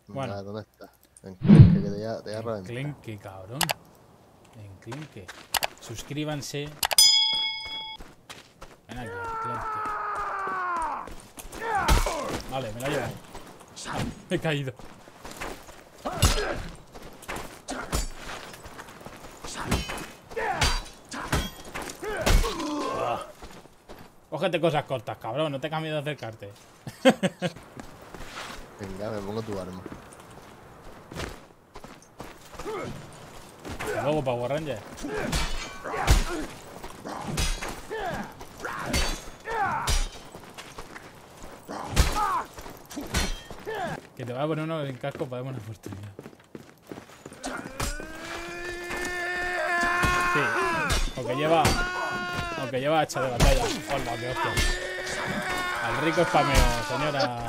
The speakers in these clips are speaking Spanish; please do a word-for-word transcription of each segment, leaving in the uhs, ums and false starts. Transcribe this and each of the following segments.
Bueno. Ah, ¿dónde está? En Clenque, que te voy a, te voy a En reventar. Clenque, cabrón. En Clenque. Suscríbanse. Ven aquí, Clenque. Vale, me la llevo. Ah, he caído. Ah. Cógete cosas cortas, cabrón. No te cambies de acercarte. Venga, me pongo tu arma. Hasta luego, Power Ranger. Que te voy a poner uno en casco para dar una oportunidad. Sí. Aunque lleva. Aunque lleva hacha de batalla. Hola, qué hostia. Al rico spameo, señora.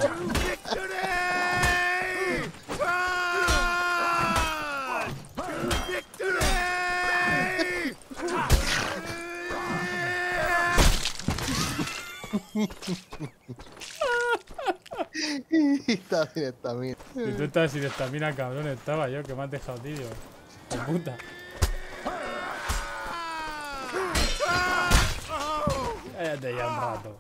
Está sin estamina. Si tú estás sin estamina, cabrón, estaba yo, que me has dejado, tío. De puta. Cállate ya un rato.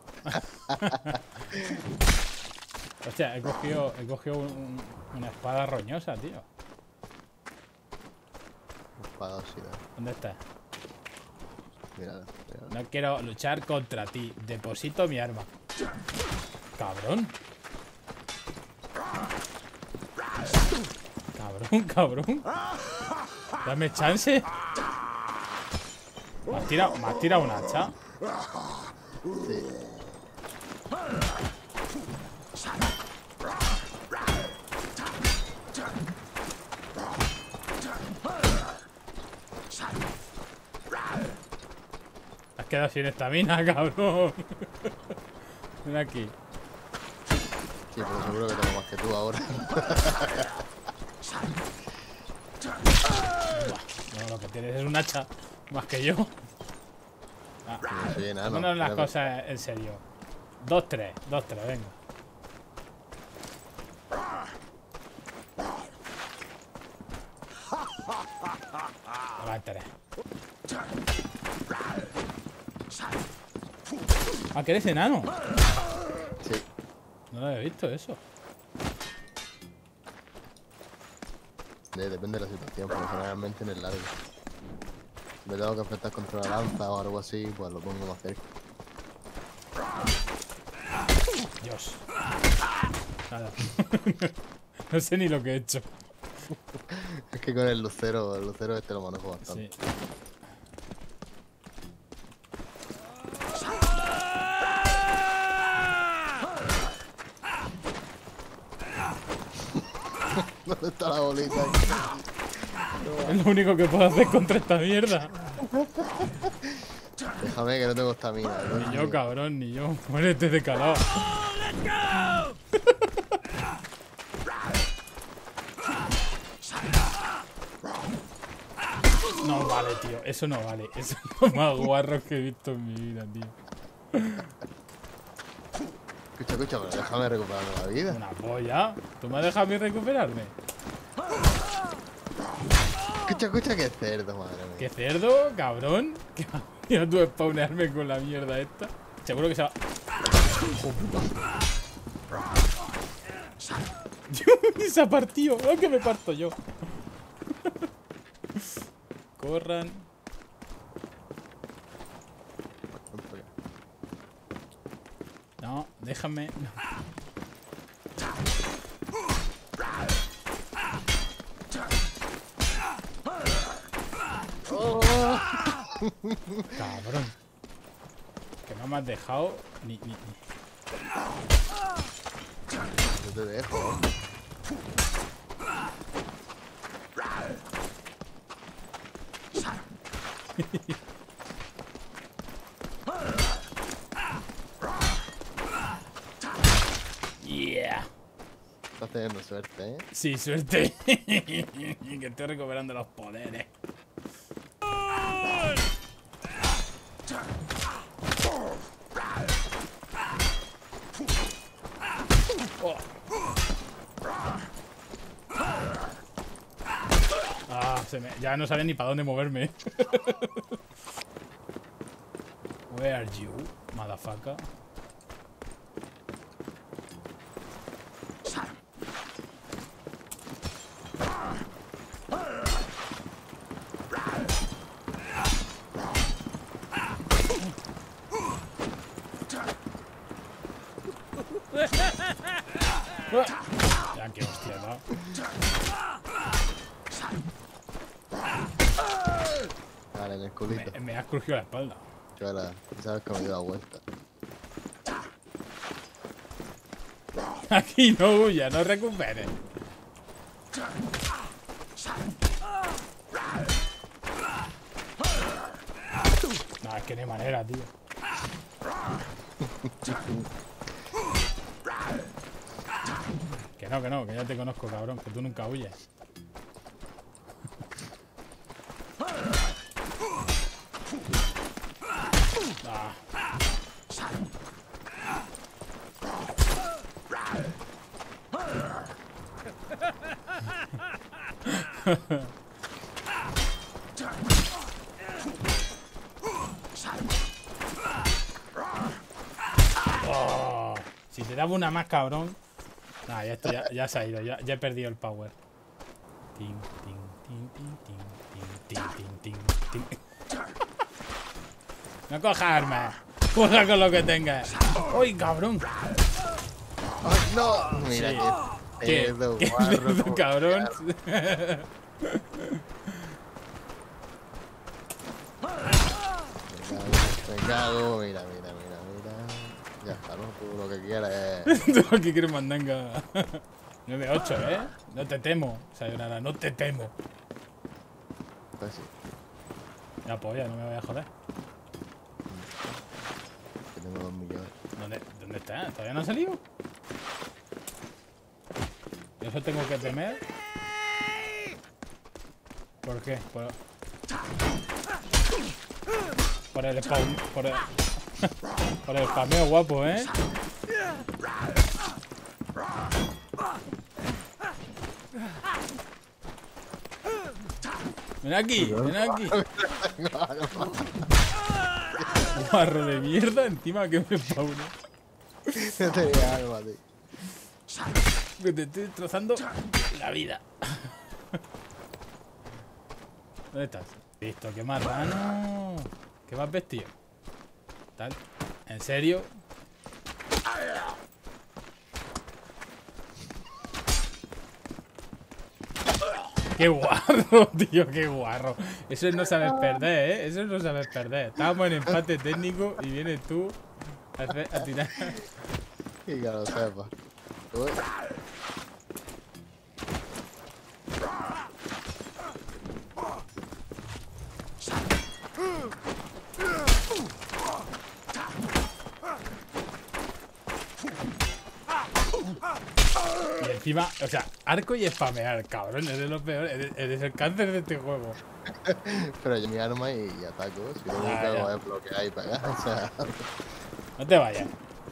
Hostia, he cogido, he cogido un- un- una espada roñosa, tío. Espada oxidada. ¿Dónde estás? Mírala, mírala. No quiero luchar contra ti. Deposito mi arma. Cabrón. Cabrón, cabrón. Dame chance. ¿Me has tirado, me has tirado un hacha? Sí. Te has quedado sin estamina, cabrón. Ven aquí. Sí, pero seguro que tengo más que tú ahora. No, lo que tienes es un hacha. Más que yo. Ah, No soy enano. vámonos las Mira, cosas en serio. Dos, tres. Dos, tres, venga. Va, tres. Ah, que eres enano. Sí. No lo había visto eso. De- depende de la situación, pero generalmente en el largo. Si me tengo que enfrentar contra una lanza o algo así, pues lo pongo más cerca. Dios. Nada. No sé ni lo que he hecho. Es que con el lucero, el lucero este lo manejo bastante. Sí. ¿Dónde está la bolita? Es lo único que puedo hacer contra esta mierda. Déjame que no tengo estamina. Ni yo, cabrón, ni yo. Muérete de calado. No vale, tío. Eso no vale. Eso es lo más guarro que he visto en mi vida, tío. Escucha, escucha, pero déjame recuperarme la vida. Una polla. ¿Tú me has dejado a mí recuperarme? Escucha, escucha, qué cerdo, madre mía. ¿Qué cerdo, cabrón? ¿Qué vas tú a spawnearme con la mierda esta? Seguro que se va... Se ha partido. ¡Oh, que me parto yo! Corran. No, déjame. No. Cabrón. Que no me has dejado ni... ni, ni. Yo te dejo. Yeah. Estás teniendo suerte, ¿eh? Sí, suerte. Que estoy recuperando los poderes. Oh. se me... Ya no sabía ni para dónde moverme. Where are you, motherfucker? Ya, qué hostia, ¿no? Vale, en el culito. Me, me has crujido la espalda. Chola, sabes que me dio la vuelta. Aquí no huya, no recuperes. No, es que no hay manera, tío. Que no, que no, que ya te conozco, cabrón, que tú nunca huyes. Ah. Oh, si te daba una más, cabrón. Nah, ya, esto ya, ya se ha ido, ya, ya he perdido el power. Ting, ting, ting, ting, ting, ting, ting, ting, ting. No cojas armas. Juega con lo que tengas. ¡Uy, cabrón! ¡Ay, no! Mira Sí. que ¿Qué? pedo, ¿Qué guarro, pedo, como cabrón? que- Me cago, mira, mira, mira, mira. Ya está, ¿no? Tú lo que quieras es... Tú lo que quieres mandanga. nueve ocho, ¿eh? No te temo. Sayonara, no te temo. Pues sí, Ya, pues ya, no me voy a joder. que tengo dos millones. ¿Dónde, ¿Dónde está? ¿Todavía no ha salido? ¿Eso tengo que temer? ¿Por qué? Por, por el spawn... Por el, por el spameo guapo, ¿eh? Ven aquí, ven aquí. Guarro de mierda encima que me spawne. No tenía alma, tío. Que te estoy destrozando la vida. ¿Dónde estás? Listo, qué marrano. ¿Qué vas vestido? ¿Tal? ¿En serio? ¡Qué guarro, tío! ¡Qué guarro! Eso es no saber perder, ¿eh? Eso es no saber perder. Estábamos en empate técnico y vienes tú a, hacer, a tirar. Y que lo sepa. Uy. Y encima, o sea, arco y spamear, cabrón. Eres lo peor. Eres, eres el cáncer de este juego. Pero yo mi arma y, y ataco. Si lo único Ya, que ya. hago es bloquear y pegar. O sea, No te vayas.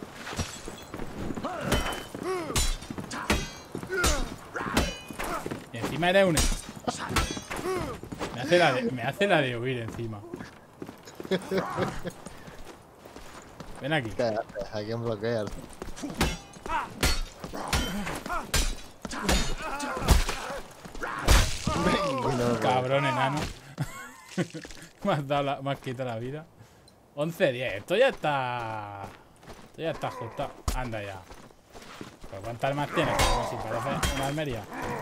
Y encima eres un... Me hace la de, me hace la de huir encima. Ven aquí. ¿qué haces? ¿A quién bloquear? No, Cabrón enano. Me has dado la, me has quitado la vida. once diez. Esto ya está... Esto ya está ajustado. Anda ya. ¿Pero cuántas armas tienes? Como si parece una almería.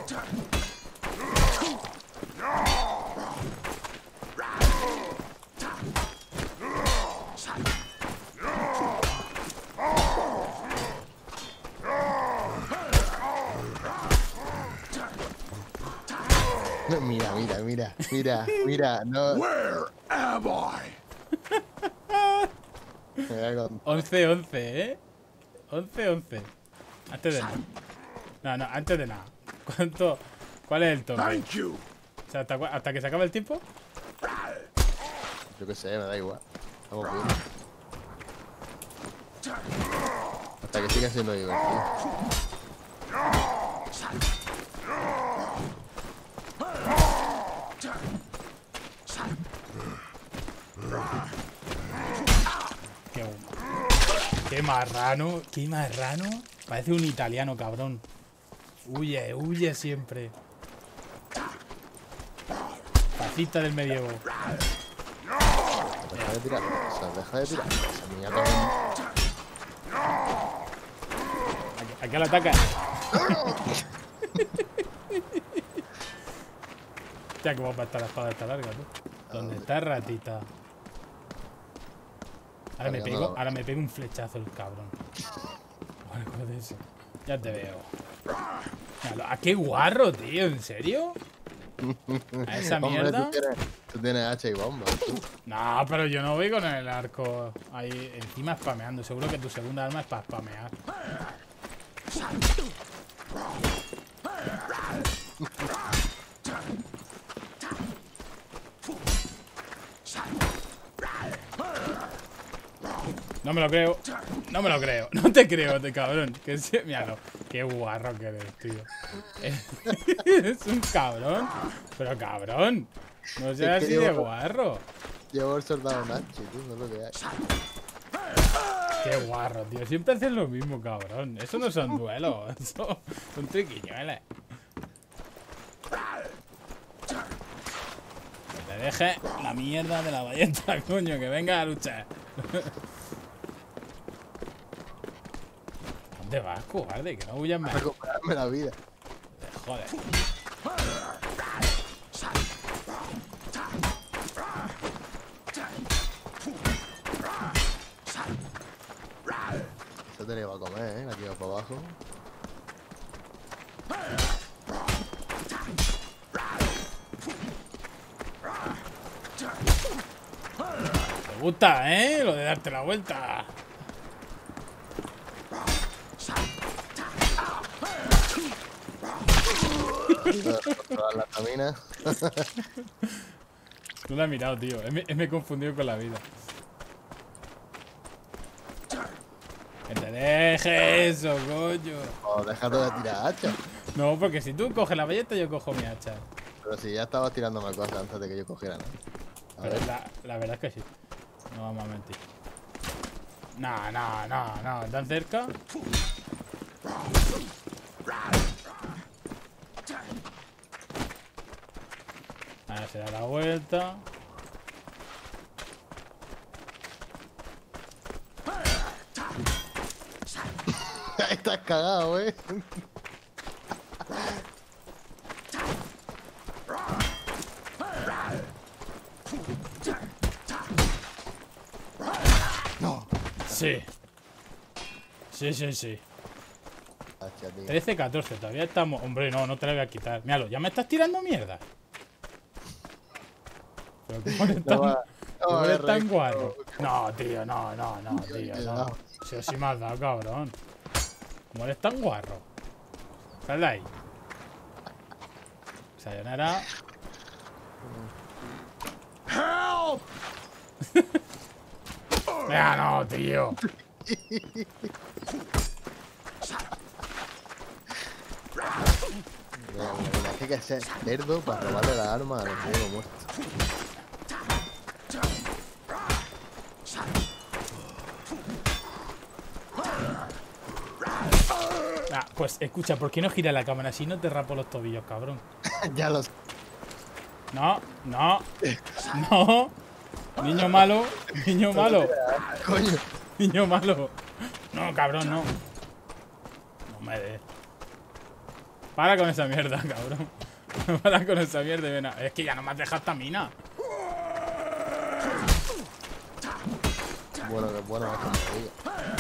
no, mira, mira, mira, mira, mira, no. Where am I? Me voy a con- once once, ¿eh? once once. Antes de nada. No, no, antes de nada. ¿Cuánto? ¿Cuál es el tope? Thank you. O sea, ¿hasta, cua- hasta que se acabe el tiempo? Yo qué sé, me da igual. Estamos bien. Hasta que siga siendo divertido. Qué marrano, qué marrano. Parece un italiano, cabrón. Huye, huye siempre. Fascista del medievo. Deja de tirar, o sea, deja de tirar. Esa mierda es Aquí, aquí al ataque. Ya, cómo va a estar la espada esta larga, tú. ¿Dónde está ratita? Ahora me pego, ahora me pego un flechazo el cabrón. Vale, ¿cuál es eso? Ya te veo. Míralo. ¿A qué guarro, tío? ¿En serio? ¿A esa Hombre, mierda? Tú tienes, tú tienes hacha y bomba. Tú. No, pero yo no voy con el arco ahí encima spameando. Seguro que tu segunda arma es para spamear. No me lo creo. No me lo creo. No te creo, te cabrón. Que se... Míralo. Qué guarro que eres, tío. Es un cabrón. Pero cabrón. No seas así de guarro. Llevo el soldado Nachi, tú, no es lo que hay. Qué guarro, tío. Siempre hacen lo mismo, cabrón. Eso no son duelos. Eso son triquiñuelas. Que te deje la mierda de la ballesta, coño. Que venga a luchar. ¿Dónde vas, cobarde? Que no huyas más. Recuperarme la vida. Joder. Eso te lo iba a comer, ¿eh? Aquí va para abajo. Te gusta, ¿eh? Lo de darte la vuelta. Controlar la estamina. Tú la has mirado, tío. Me, me he confundido con la vida. Que te deje eso, coño. O déjate de tirar hacha. No, porque si tú coges la ballesta, yo cojo mi hacha. Pero si ya estabas tirándome cosas antes de que yo cogiera, ¿no? A Pero ver. la, la verdad es que sí. No vamos a mentir. No, no, no, no. ¿Tan cerca? Ahora se da la vuelta. Estás cagado, ¿eh? No. Sí. Sí, sí, sí. Hacha, tío. trece catorce, todavía estamos. Hombre, no, no te la voy a quitar. Míralo, ya me estás tirando mierda. Pero ¿cómo eres tan, No va- no cómo va a eres haber tan récord. guarro? No, tío, no, no, no, tío, no. Si os sí me has dado, cabrón. ¿Cómo eres tan guarro? Sal de ahí. Sayonara. Help! Mira, no, tío. Mira, mira, mira, que hay que ser cerdo para robarle la arma al enemigo muerto. Ah, pues escucha, ¿por qué no gira la cámara? Si no te rapo los tobillos, cabrón. Ya lo sé. No, no, no. Niño malo, niño malo, Coño. niño malo. No, cabrón, no. No me des. Para con esa mierda, cabrón. Para con esa mierda y ven a... Es que ya no me has dejado esta mina. Bueno, que bueno es como digo.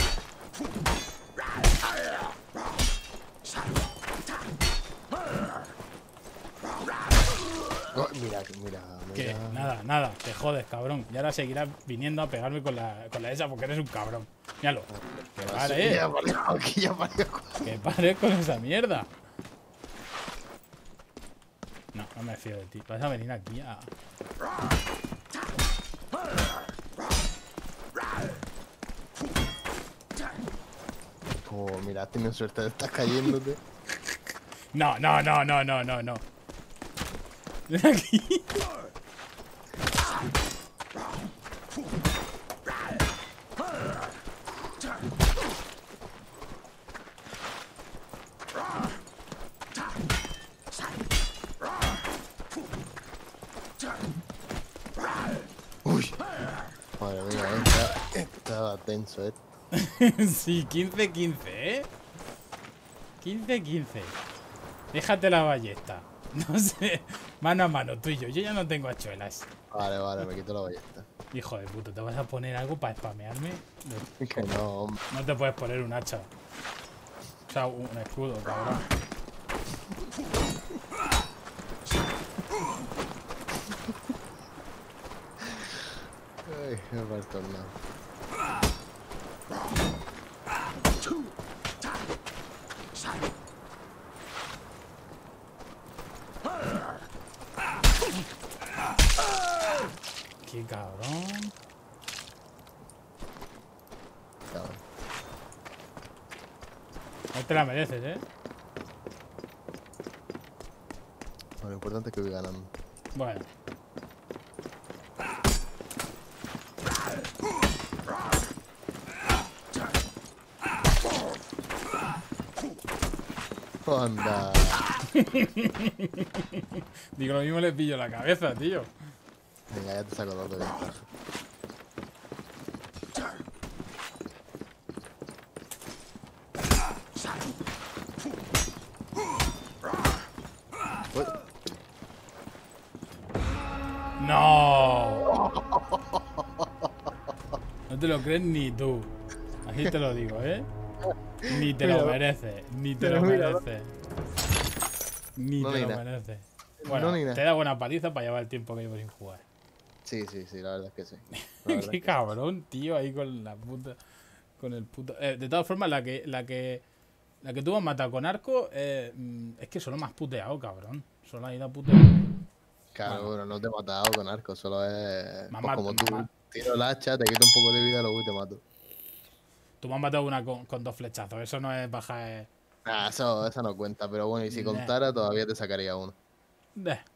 Oh, mira, mira, Que mira. nada, nada, te jodes, cabrón. Y ahora seguirás viniendo a pegarme con la, con la esa porque eres un cabrón. Míralo. Que Aquí pare, ya parió, aquí ya parió. que pare con esa mierda. No, no me fío de ti. Vas a venir aquí a... Oh, mira, has tenido suerte de estar cayéndote. No, no, no, no, no, no, no. Ven aquí. Estaba tenso, ¿eh? Sí, quince quince, ¿eh? quince quince. Déjate la ballesta. No sé. Mano a mano, tú y yo. Yo ya no tengo hachuelas. Vale, vale, me quito la ballesta. Hijo de puta, ¿te vas a poner algo para spamearme? No, Que no, hombre. no te puedes poner un hacha. O sea, un escudo, cabrón. Ay, me falta el tornado. Qué cabrón. Cabrón. No te la mereces, ¿eh? Lo importante es que voy ganando. Bueno. Anda. Digo, lo mismo le pillo la cabeza, tío. Venga, ya te saco dos de ventaja. Uy, ¡No! No te lo crees ni tú. Así te lo digo, ¿eh? Ni te lo Mira. mereces. Ni te Pero lo mira, mereces. Ni no te ni lo nada. mereces. Bueno, No ni nada. te da buena paliza para llevar el tiempo que llevo sin jugar. Sí, sí, sí, la verdad es que sí. La verdad Qué es que cabrón, tío, ahí con la puta. Con el puto. Eh, de todas formas, la que. La que. La que tú has matado con arco. Eh, mm, es que solo me has puteado, cabrón. Solo has ido a putear. sí. Claro, Bueno. bueno, no te he matado con arco, solo es. Me has Pues mat- como me tú, has mat- tiro el hacha, te quito un poco de vida, luego y te mato. Tú me has matado una con, con dos flechazos. Eso no es bajar. eh, Ah, eso, eso no cuenta, pero bueno, y si Nah. contara, todavía te sacaría uno. Nah.